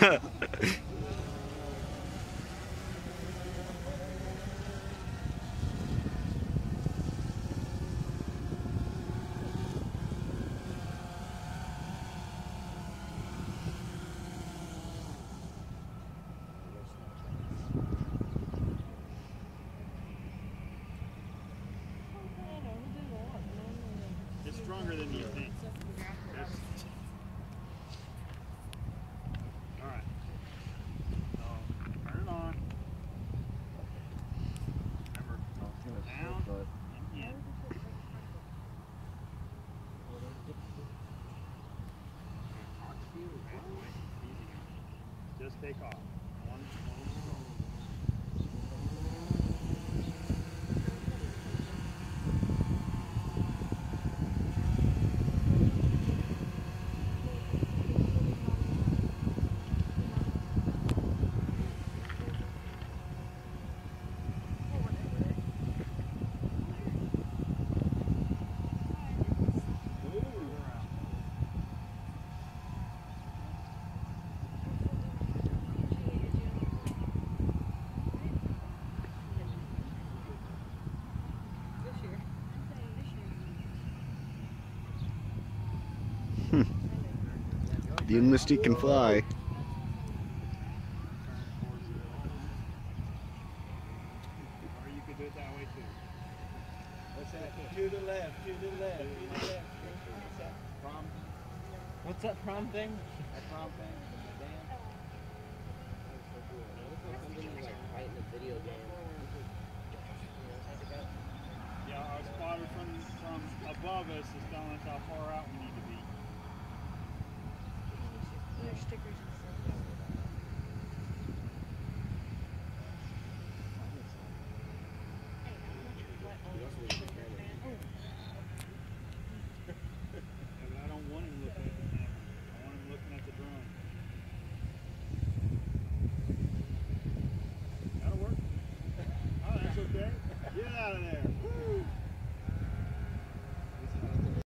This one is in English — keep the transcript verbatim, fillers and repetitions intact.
It's stronger than you think. Yes. All right. So, turn it on. Remember, down and in. Just take off. One, one, The Misty can fly. Or you could do it that way too. What's that? To the left, to the left, to the left. What's that? Prom? What's that prom thing? That prom thing? Yeah, our spotter from, from above us is telling us how far out we need to be. There's stickers and stuff.